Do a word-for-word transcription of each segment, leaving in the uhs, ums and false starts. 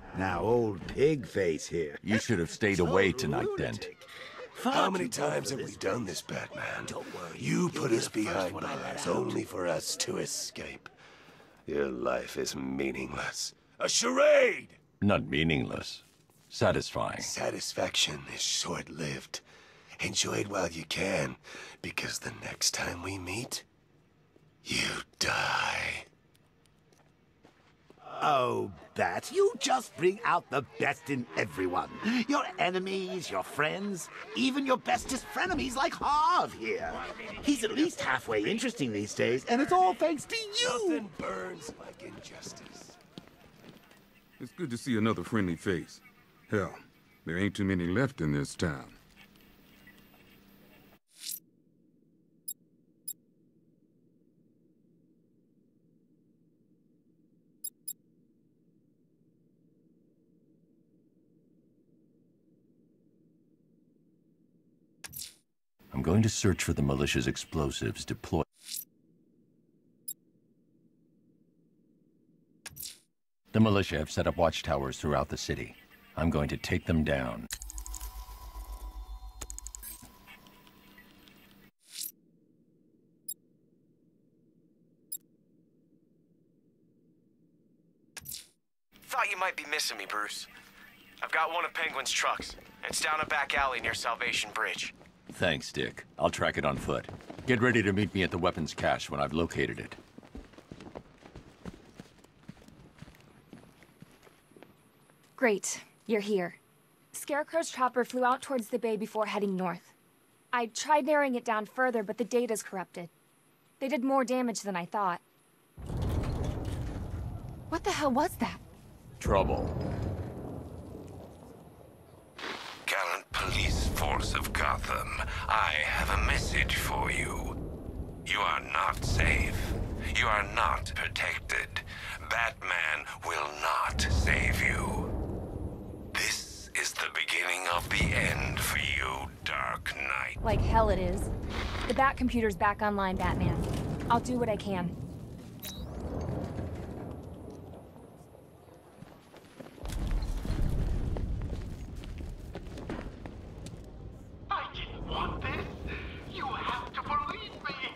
Now, old pig face here. You should have stayed away tonight, Dent. How many times have we done this, Batman? You put us behind bars only for us to escape. Your life is meaningless. A charade! Not meaningless. Satisfying. Satisfaction is short-lived. Enjoy it while you can, because the next time we meet, you die. Oh, Bat, you just bring out the best in everyone. Your enemies, your friends, even your bestest frenemies like Harv here. He's at least halfway interesting these days, and it's all thanks to you. Nothing burns like injustice. It's good to see another friendly face. Hell, there ain't too many left in this town. I'm going to search for the militia's explosives deployed. The militia have set up watchtowers throughout the city. I'm going to take them down. Thought you might be missing me, Bruce. I've got one of Penguin's trucks. It's down a back alley near Salvation Bridge. Thanks, Dick. I'll track it on foot. Get ready to meet me at the weapons cache when I've located it. Great. You're here. Scarecrow's chopper flew out towards the bay before heading north. I tried narrowing it down further, but the data's corrupted. They did more damage than I thought. What the hell was that? Trouble. Gallant police force of Gotham, I have a message for you. You are not safe. You are not protected. Batman will not save you. This is the beginning of the end for you, Dark Knight. Like hell it is. The Bat computer's back online, Batman. I'll do what I can. I didn't want this. You have to believe me.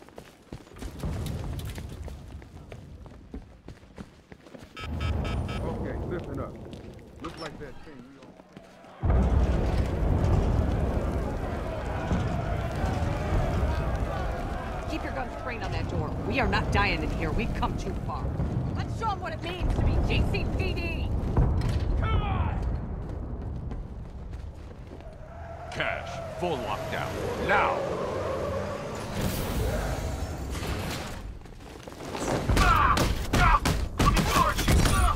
Okay, listen up. Looks like that thing we all... Keep your guns trained on that door. We are not dying in here. We've come too far. Let's show them what it means to be G C P D! Come on! Cash. Full lockdown. Now! Ah! Ah! Looking towards you! Ah!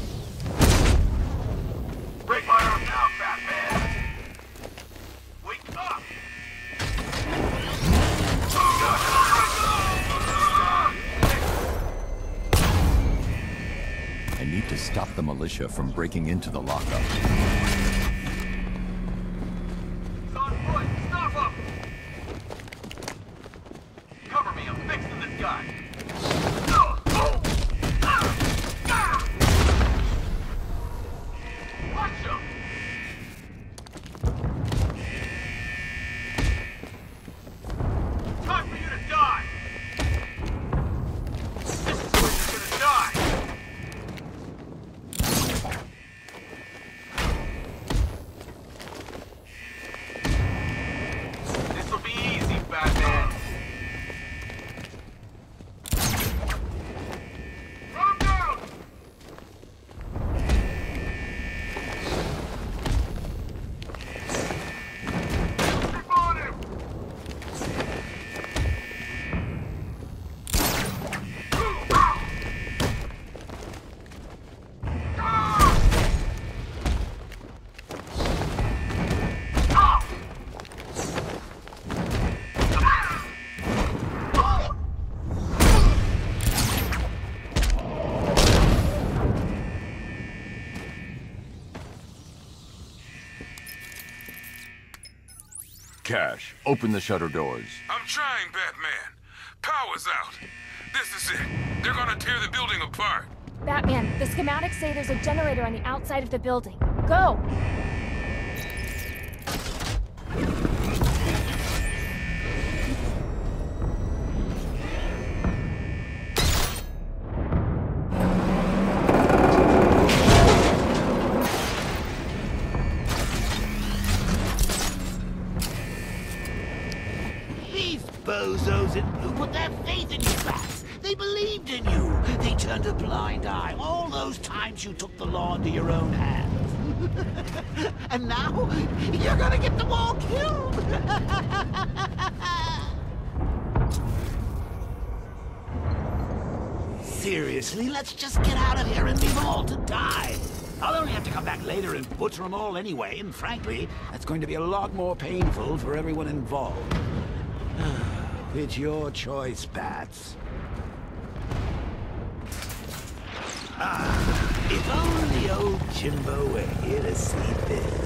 Break my arm now, Batman! Wake up! I need to stop the militia from breaking into the lockup. It's on foot! Stop him! Cover me, I'm fixing this guy! Watch him! Time for you to die! This is where you're gonna die! This'll be easy, Batman. Run him down! Keep on him! Cash. Open the shutter doors. I'm trying, Batman. Power's out. This is it. They're gonna tear the building apart. Batman, the schematics say there's a generator on the outside of the building. Go! These bozos in blue put their faith in you, Bats. They believed in you. They turned a blind eye all those times you took the law into your own hands. And now, you're gonna get them all killed! Seriously, let's just get out of here and leave them all to die. I'll only have to come back later and butcher them all anyway, and frankly, that's going to be a lot more painful for everyone involved. It's your choice, Bats. Ah, if only old Jimbo were here to see this.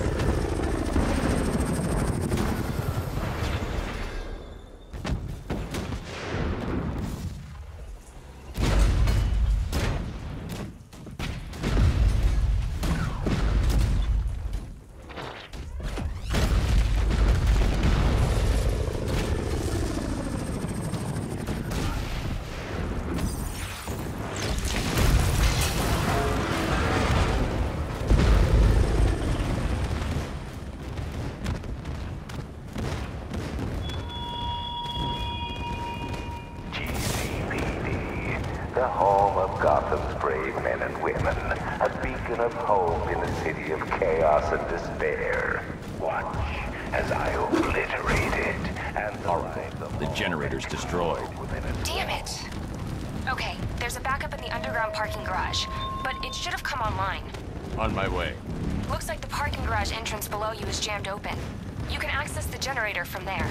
The home of Gotham's brave men and women, a beacon of hope in a city of chaos and despair. Watch as I obliterate it and the right The generator's destroyed. Damn it! Okay, there's a backup in the underground parking garage, but it should have come online. On my way. Looks like the parking garage entrance below you is jammed open. You can access the generator from there.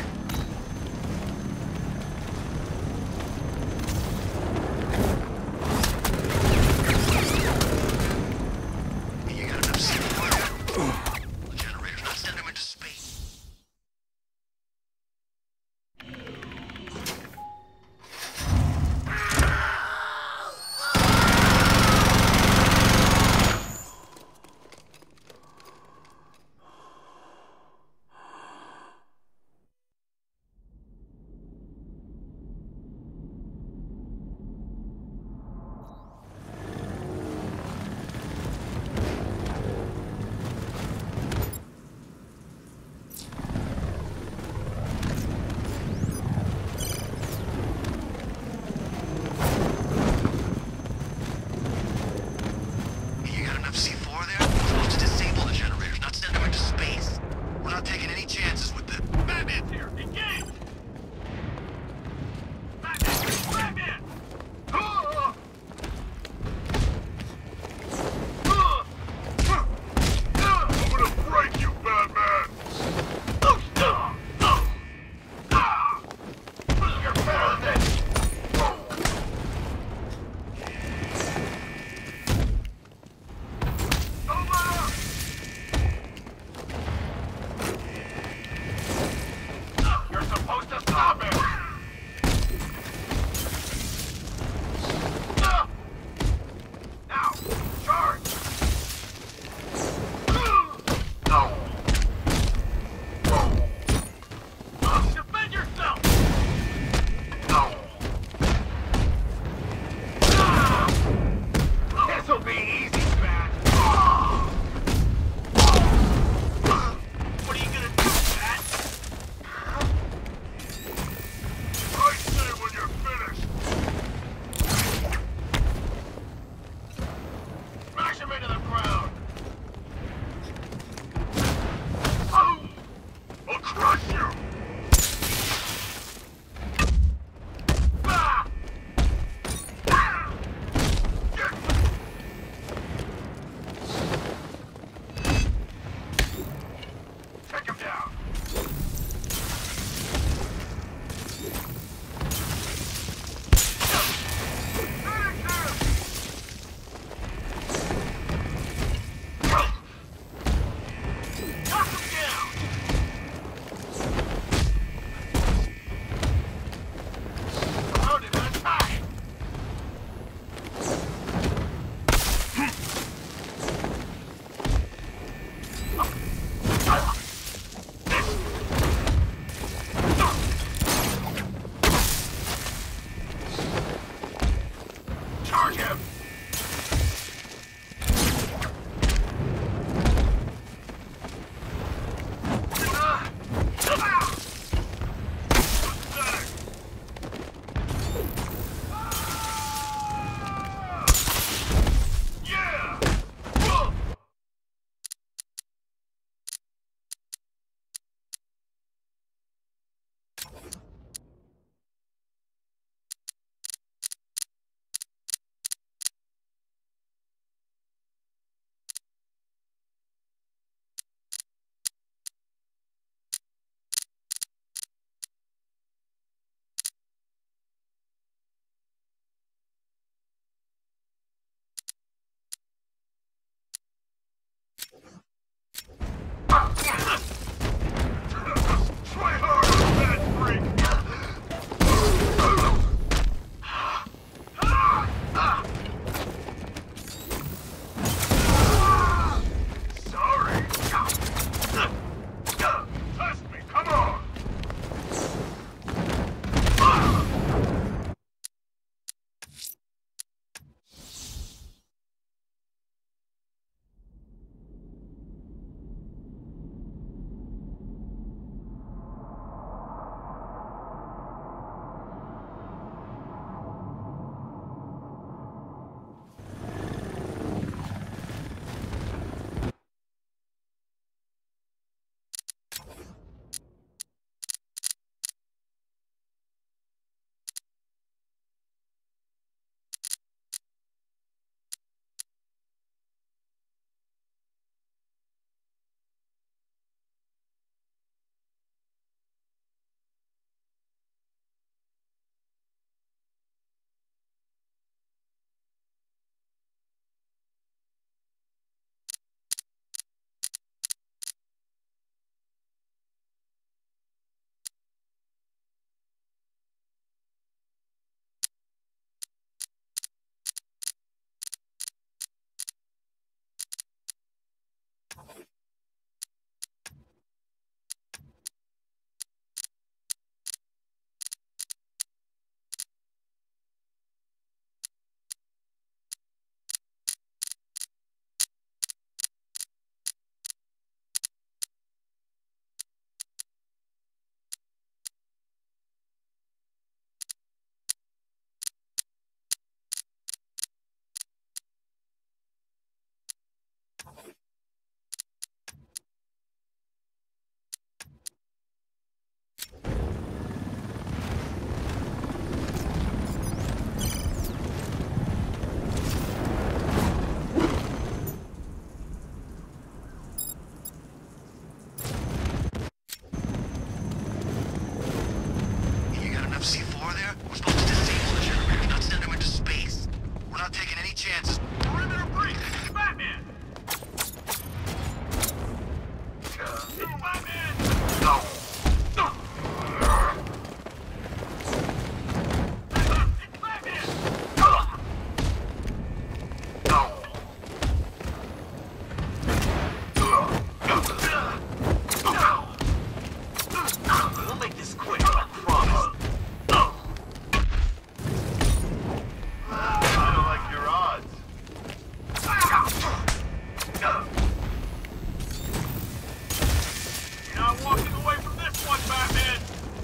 You're not walking away from this one, Batman!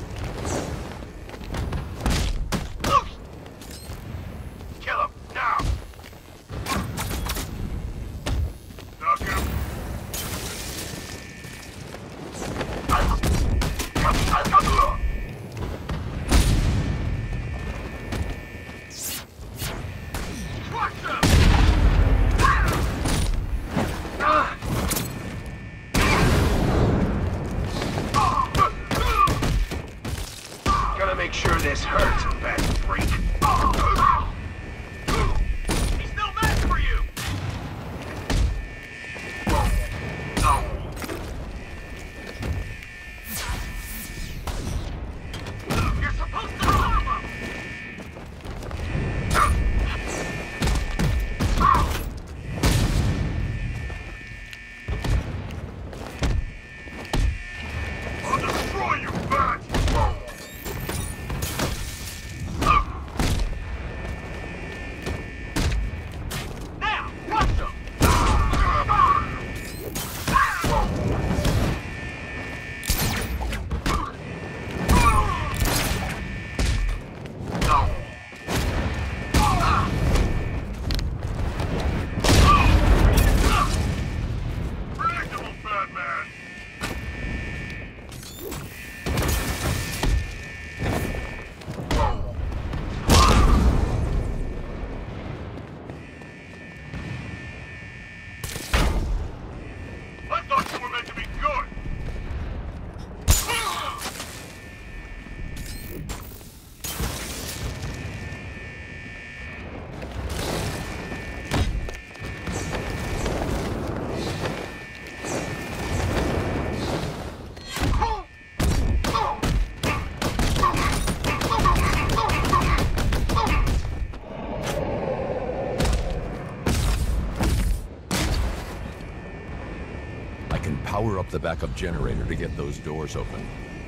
Kill him, now! Knock him! Crush him! Gotta make sure this hurts, bad freak. He's no match for you! You're supposed to harm him! I'll destroy you, Bat! Now, rush him! Predictable, Batman! I thought you were meant to be good! I can power up the backup generator to get those doors open.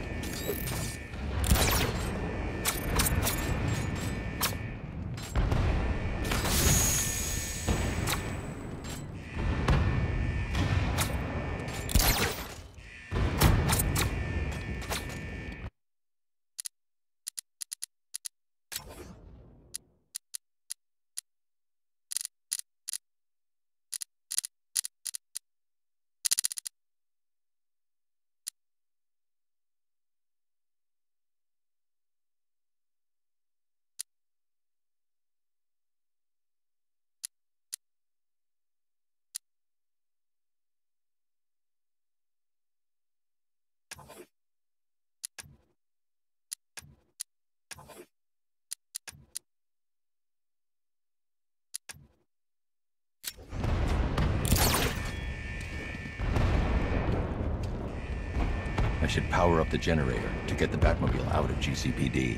I should power up the generator to get the Batmobile out of G C P D.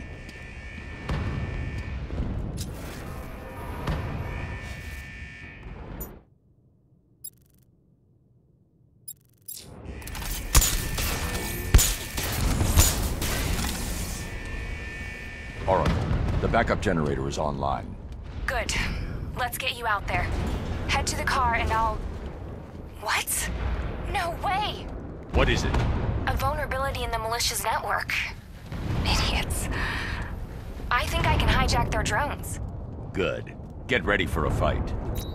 Oracle, the backup generator is online. Good. Let's get you out there. Head to the car and I'll... What? No way! What is it? A vulnerability in the militia's network. Idiots. I think I can hijack their drones. Good. Get ready for a fight.